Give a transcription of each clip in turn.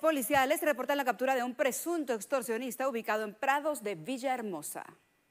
Policiales reportan la captura de un presunto extorsionista ubicado en Prados de Villahermosa.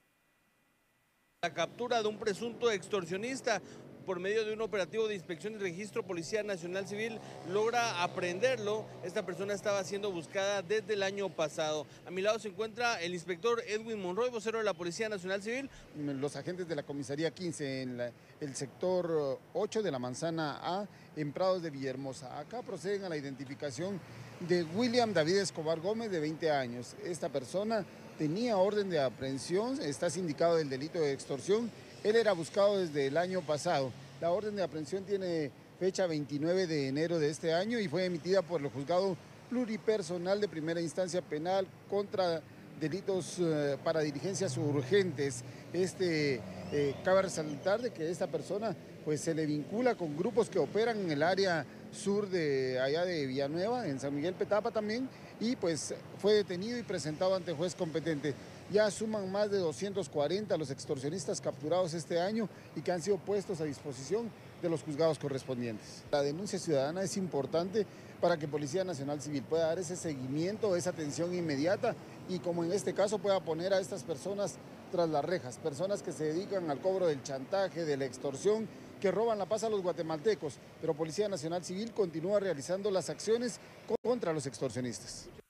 La captura de un presunto extorsionista por medio de un operativo de inspección y registro, Policía Nacional Civil logra aprenderlo. Esta persona estaba siendo buscada desde el año pasado. A mi lado se encuentra el inspector Edwin Monroy, vocero de la Policía Nacional Civil. Los agentes de la comisaría 15 en el sector 8 de la manzana A en Prados de Villahermosa. Acá proceden a la identificación de William David Escobar Gómez, de 20 años. Esta persona tenía orden de aprehensión, está sindicado del delito de extorsión. Él era buscado desde el año pasado. La orden de aprehensión tiene fecha 29 de enero de este año y fue emitida por el Juzgado Pluripersonal de Primera Instancia Penal contra delitos para diligencias urgentes. Cabe resaltar de que esta persona pues se le vincula con grupos que operan en el área sur de allá de Villanueva, en San Miguel Petapa también, y pues fue detenido y presentado ante juez competente. Ya suman más de 240 los extorsionistas capturados este año y que han sido puestos a disposición de los juzgados correspondientes. La denuncia ciudadana es importante para que Policía Nacional Civil pueda dar ese seguimiento, esa atención inmediata y, como en este caso, pueda poner a estas personas tras las rejas, personas que se dedican al cobro del chantaje, de la extorsión, que roban la paz a los guatemaltecos, pero Policía Nacional Civil continúa realizando las acciones contra los extorsionistas.